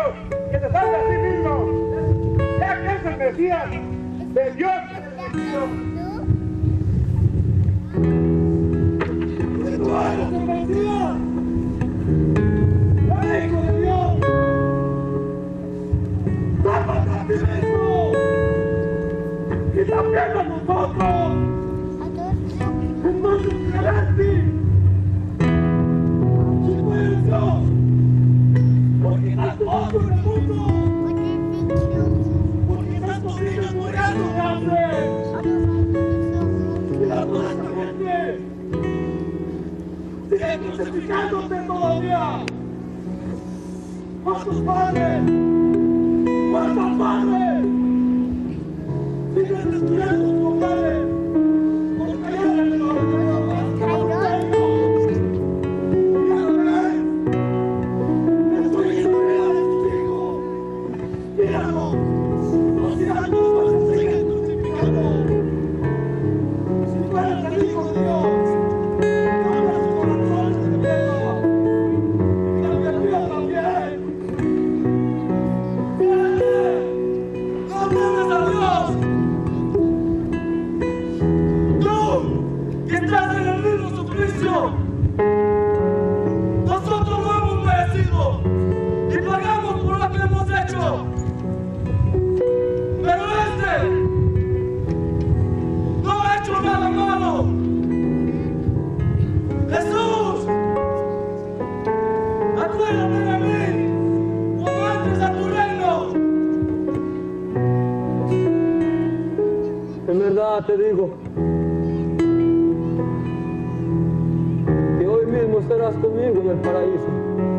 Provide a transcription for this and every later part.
Dios, que se salve a sí mismo, ya que es el Mesías de Dios. ¡Eduardo se Mesías! ¡El Hijo de Dios! ¡Sálvate a ti mismo! ¡Y también a nosotros! ¡Entonces creerás! Porque tanto odio en el mundo, porque tantos niños muriendo de hambre, y la toda esta gente sigue crucificándose todavía. ¿Cuántos padres? ¿Cuántas madres siguen destruyendo sus hogares por callar el evangelio? Nosotros lo hemos merecido y pagamos por lo que hemos hecho. Pero este no ha hecho nada malo. Jesús, acuérdate de mí cuando entres a tu reino. En verdad te digo, estarás conmigo en el paraíso.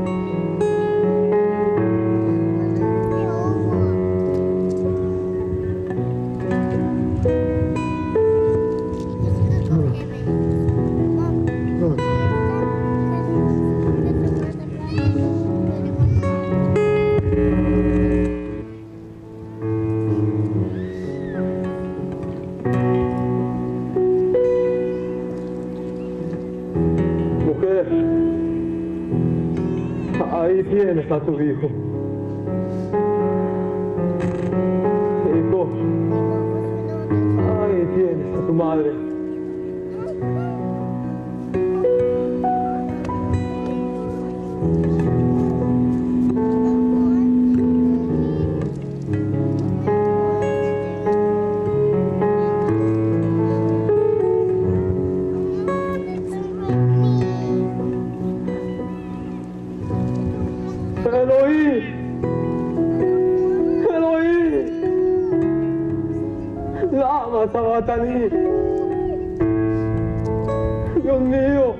Ahí tienes a tu hijo. Hijo, ahí tienes a tu madre. Lama Sabatani. Dios mío,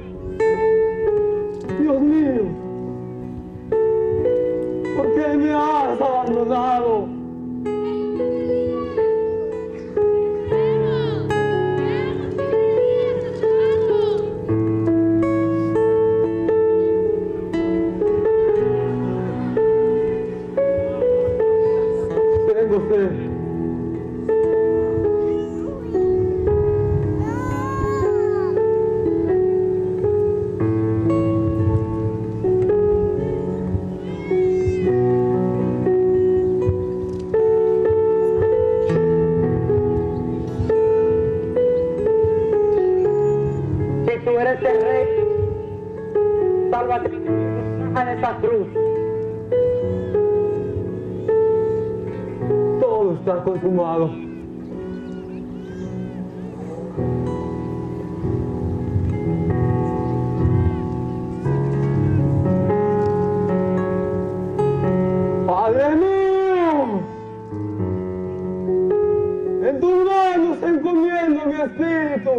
Dios mío, ¿por qué me has abandonado? Tengo sed. Tú eres el rey, sálvate en esa cruz. Todo está consumado. Padre mío, en tus manos encomiendo mi espíritu.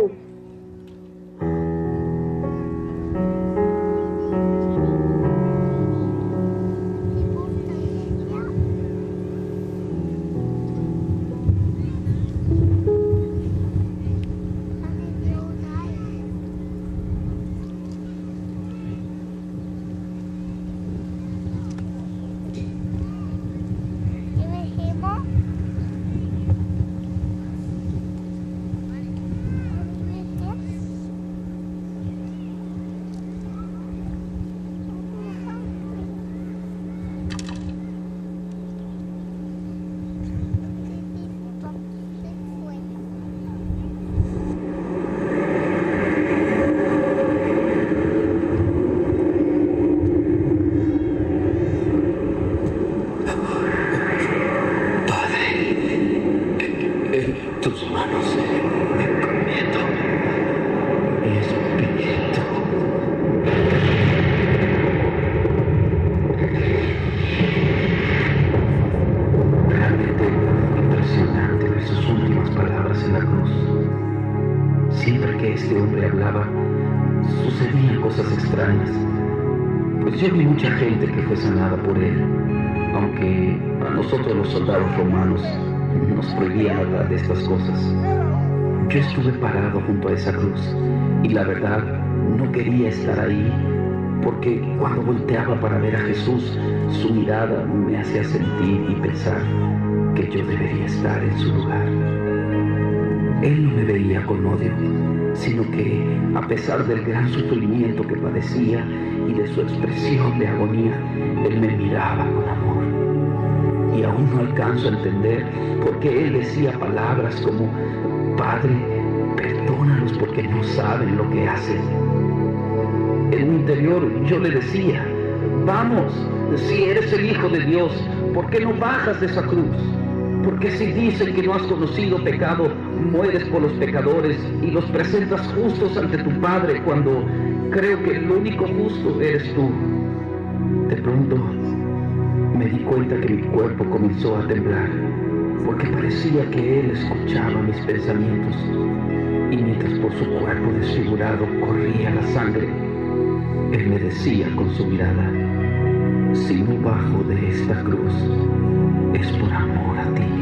este hombre hablaba, sucedían cosas extrañas. Pues yo vi mucha gente que fue sanada por él, aunque a nosotros los soldados romanos nos prohibían hablar de estas cosas. Yo estuve parado junto a esa cruz y la verdad no quería estar ahí, porque cuando volteaba para ver a Jesús, su mirada me hacía sentir y pensar que yo debería estar en su lugar. Él no me veía con odio, sino que, a pesar del gran sufrimiento que padecía y de su expresión de agonía, Él me miraba con amor. Y aún no alcanzo a entender por qué Él decía palabras como: Padre, perdónalos porque no saben lo que hacen. En mi interior yo le decía: vamos, si eres el Hijo de Dios, ¿por qué no bajas de esa cruz? Porque si dicen que no has conocido pecado, mueres por los pecadores y los presentas justos ante tu Padre, cuando creo que el único justo eres tú. De pronto me di cuenta que mi cuerpo comenzó a temblar, porque parecía que Él escuchaba mis pensamientos, y mientras por su cuerpo desfigurado corría la sangre, Él me decía con su mirada: si no bajo de esta cruz, es por amor a ti.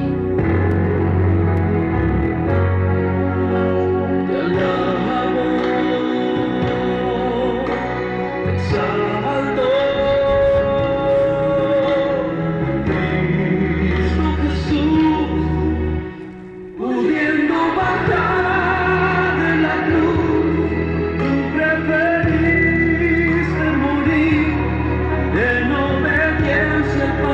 Te alabo, te exalto, Cristo Jesús, pudiendo bajar de la cruz, tú preferiste morir en obediencia al Padre.